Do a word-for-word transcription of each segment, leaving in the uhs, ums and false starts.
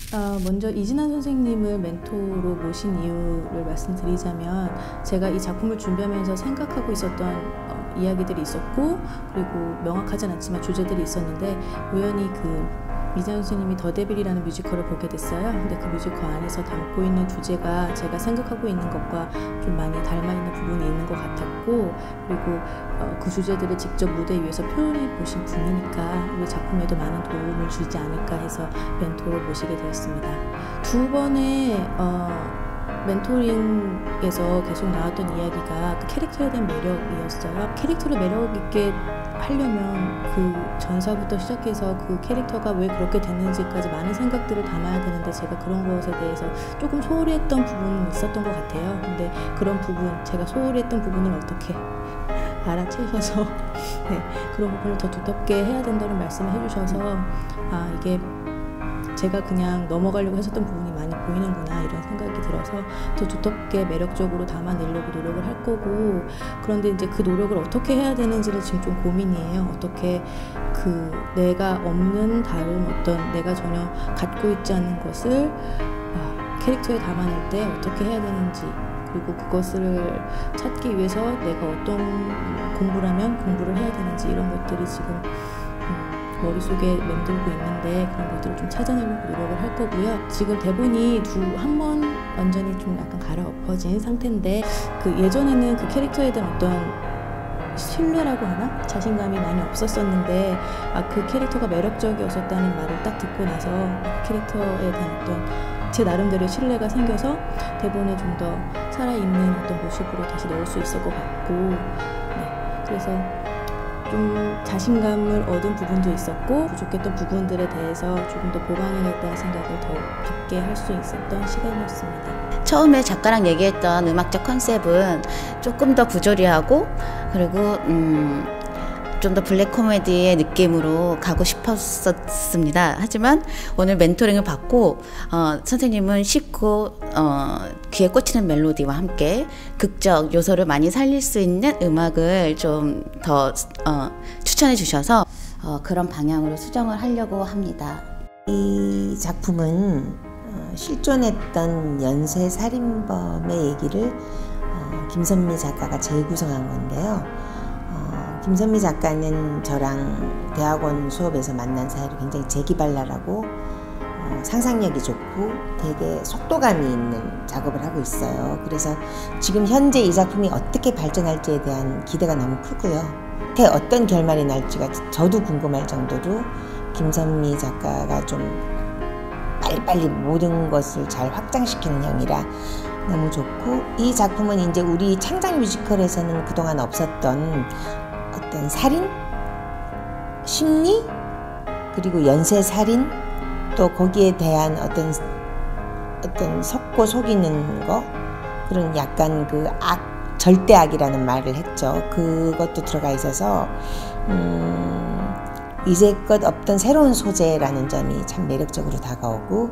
어, 먼저 이진아 선생님을 멘토로 모신 이유를 말씀드리자면, 제가 이 작품을 준비하면서 생각하고 있었던 어, 이야기들이 있었고, 그리고 명확하진 않지만 주제들이 있었는데, 우연히 그 이진아 선생님이 더 데빌이라는 뮤지컬을 보게 됐어요. 근데 그 뮤지컬 안에서 담고 있는 주제가 제가 생각하고 있는 것과 좀 많이 닮아있는 부분이 있는 것 같았고, 그리고 어, 그 주제들을 직접 무대 위에서 표현해 보신 분이니까 우리 작품에도 많은 도움을 주지 않을까 해서 멘토로 모시게 되었습니다. 두 번의 어, 멘토링에서 계속 나왔던 이야기가 그 캐릭터에 대한 매력이었어요. 캐릭터를 매력 있게 하려면 그 전사부터 시작해서 그 캐릭터가 왜 그렇게 됐는지까지 많은 생각들을 담아야 되는데, 제가 그런 것에 대해서 조금 소홀히 했던 부분은 있었던 것 같아요. 근데 그런 부분, 제가 소홀히 했던 부분을 어떻게 알아채셔서 네, 그런 부분을 더 두텁게 해야 된다는 말씀을 해주셔서, 아, 이게 제가 그냥 넘어가려고 했었던 부분이 많이 보이는구나, 이런 생각이 들어서 더 두텁게 매력적으로 담아내려고 노력을 할 거고, 그런데 이제 그 노력을 어떻게 해야 되는지를 지금 좀 고민이에요. 어떻게 그 내가 없는 다른 어떤, 내가 전혀 갖고 있지 않는 것을 캐릭터에 담아낼 때 어떻게 해야 되는지, 그리고 그것을 찾기 위해서 내가 어떤 공부를 하면 공부를 해야 되는지, 이런 것들이 지금 머릿속에 맴돌고 있는데, 그런 것들을 좀 찾아내려고 노력을 할 거고요. 지금 대본이 두 한 번 완전히 좀 약간 갈아엎어진 상태인데, 그 예전에는 그 캐릭터에 대한 어떤 신뢰라고 하나? 자신감이 많이 없었었는데, 아, 그 캐릭터가 매력적이었었다는 말을 딱 듣고 나서 그 캐릭터에 대한 어떤 제 나름대로의 신뢰가 생겨서 대본에 좀 더 살아있는 어떤 모습으로 다시 넣을 수 있을 것 같고, 네, 그래서 좀 자신감을 얻은 부분도 있었고, 부족했던 부분들에 대해서 조금 더 보강해야겠다는 생각을 더 깊게 할 수 있었던 시간이었습니다. 처음에 작가랑 얘기했던 음악적 컨셉은 조금 더 부조리하고, 그리고 음, 좀 더 블랙 코미디의 느낌으로 가고 싶었습니다. 하지만 오늘 멘토링을 받고 어, 선생님은 쉽고 어, 귀에 꽂히는 멜로디와 함께 극적 요소를 많이 살릴 수 있는 음악을 좀 더 어, 추천해 주셔서 어, 그런 방향으로 수정을 하려고 합니다. 이 작품은 어, 실존했던 연쇄살인범의 얘기를 어, 김선미 작가가 재구성한 건데요. 김선미 작가는 저랑 대학원 수업에서 만난 사이로 굉장히 재기발랄하고 어, 상상력이 좋고 되게 속도감이 있는 작업을 하고 있어요. 그래서 지금 현재 이 작품이 어떻게 발전할지에 대한 기대가 너무 크고요. 어떤 결말이 날지가 저도 궁금할 정도로 김선미 작가가 좀 빨리빨리 모든 것을 잘 확장시키는 형이라 너무 좋고, 이 작품은 이제 우리 창작 뮤지컬에서는 그동안 없었던 어떤 살인, 심리, 그리고 연쇄살인, 또 거기에 대한 어떤 어떤 속고 속이는 거, 그런 약간 그 악, 절대악이라는 말을 했죠. 그것도 들어가 있어서 음, 이제껏 없던 새로운 소재라는 점이 참 매력적으로 다가오고,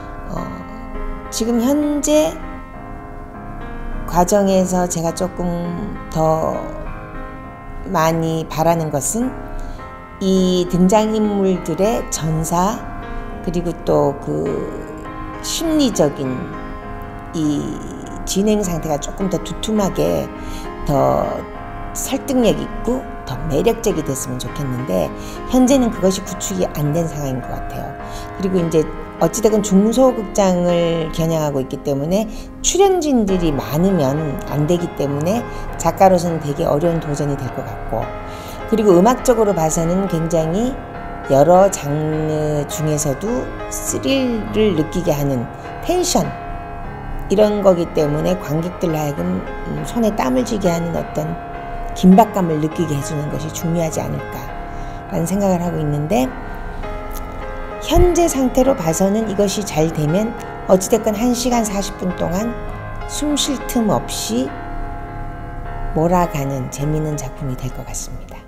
어, 지금 현재 과정에서 제가 조금 더 많이 바라는 것은 이 등장인물들의 전사, 그리고 또 그 심리적인 이 진행 상태가 조금 더 두툼하게, 더 설득력 있고 더 매력적이 됐으면 좋겠는데, 현재는 그것이 구축이 안 된 상황인 것 같아요. 그리고 이제 어찌됐건 중소극장을 겨냥하고 있기 때문에 출연진들이 많으면 안 되기 때문에 작가로서는 되게 어려운 도전이 될 것 같고, 그리고 음악적으로 봐서는 굉장히 여러 장르 중에서도 스릴을 느끼게 하는 텐션, 이런 거기 때문에 관객들 하여금 손에 땀을 쥐게 하는 어떤 긴박감을 느끼게 해주는 것이 중요하지 않을까라는 생각을 하고 있는데, 현재 상태로 봐서는 이것이 잘 되면 어찌됐건 한 시간 사십 분 동안 숨 쉴 틈 없이 몰아가는 재미있는 작품이 될 것 같습니다.